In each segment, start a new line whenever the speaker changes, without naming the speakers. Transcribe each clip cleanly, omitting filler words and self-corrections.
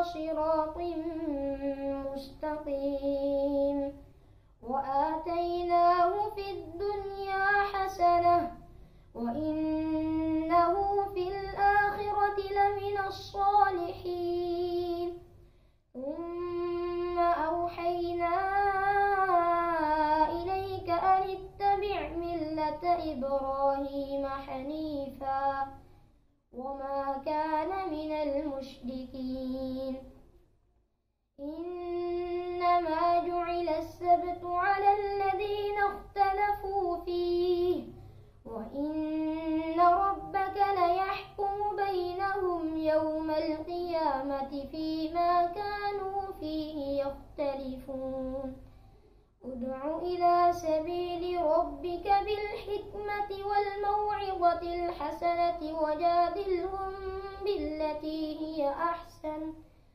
صراط مستقيم وآتيناه في الدنيا حسنة وإنه في الآخرة لمن الصالحين ثم أوحينا إليك أن اتبع ملة إبراهيم حنيفا وما كان من المشركين إنما جعل السبت على الذين اختلفوا فيه وإن ربك ليحكم بينهم يوم القيامة فيما كانوا فيه يختلفون ادع إلى سبيل ربك بالحكمة والموعظة الحسنة وجادلهم بالتي هي أحسن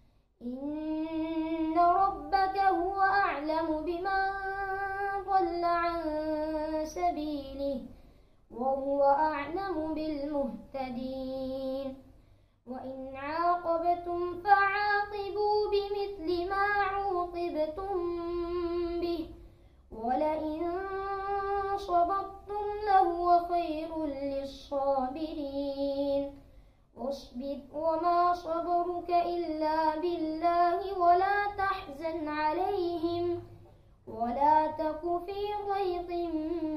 إن ربك هو أعلم بمن ضل عن سبيله وهو أعلم بالمهتدين وإن عاقبتم فعاقبوا بمثل ما عوقبتم به ولئن صبرتم لهو خير للصابرين واصبر وما صبرك إلا بالله ولا تحزن عليهم ولا تك في ضيق